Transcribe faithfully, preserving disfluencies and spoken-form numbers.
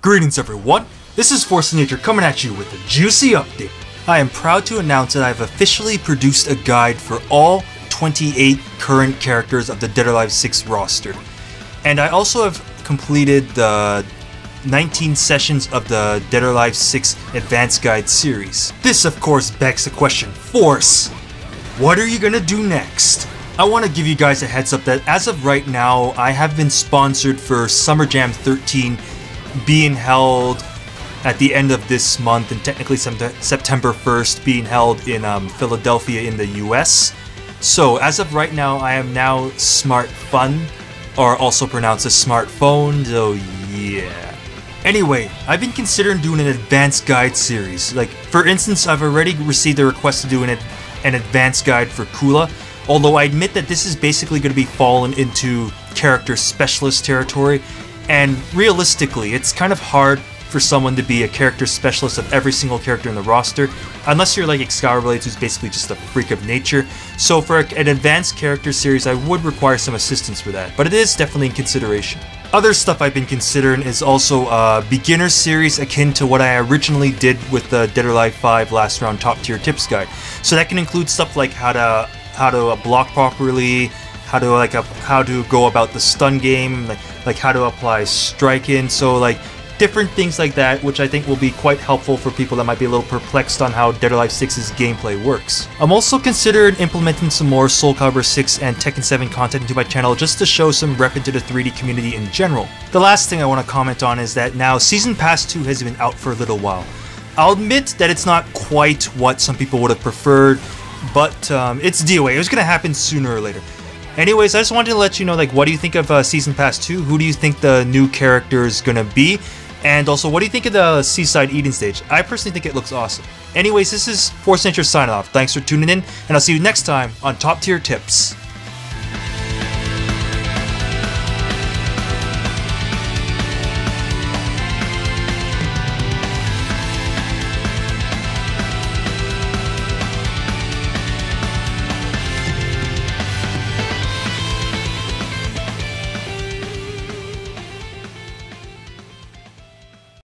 Greetings everyone, this is Force of Nature coming at you with a juicy update. I am proud to announce that I have officially produced a guide for all twenty-eight current characters of the Dead or Alive six roster. And I also have completed the nineteen sessions of the Dead or Alive six Advanced Guide series. This of course begs the question, Force, what are you gonna do next? I want to give you guys a heads up that as of right now, I have been sponsored for Summer Jam thirteen being held at the end of this month, and technically September first being held in um, Philadelphia in the U S. So as of right now, I am now Smart F O N, or also pronounced as smartphone, so yeah. Anyway, I've been considering doing an advanced guide series. Like, for instance, I've already received a request to do an, an advanced guide for Kula, although I admit that this is basically going to be fallen into character specialist territory, and realistically, it's kind of hard for someone to be a character specialist of every single character in the roster, unless you're like Excalibur, who's basically just a freak of nature. So for an advanced character series, I would require some assistance for that, but it is definitely in consideration. Other stuff I've been considering is also a beginner series akin to what I originally did with the Dead or Alive five last round top tier tips guide. So that can include stuff like how to how to block properly, how to like a, how to go about the stun game, like, like how to apply strike in, so like different things like that, which I think will be quite helpful for people that might be a little perplexed on how Dead or Alive six's gameplay works. I'm also considering implementing some more SoulCalibur six and Tekken seven content into my channel just to show some rep into the three D community in general. The last thing I want to comment on is that now Season Pass two has been out for a little while. I'll admit that it's not quite what some people would have preferred, but um, it's D O A. It was going to happen sooner or later. Anyways, I just wanted to let you know, like, what do you think of uh, Season Pass two? Who do you think the new character is going to be? And also, what do you think of the Seaside Eden stage? I personally think it looks awesome. Anyways, this is Force Nature signing off. Thanks for tuning in, and I'll see you next time on Top Tier Tips.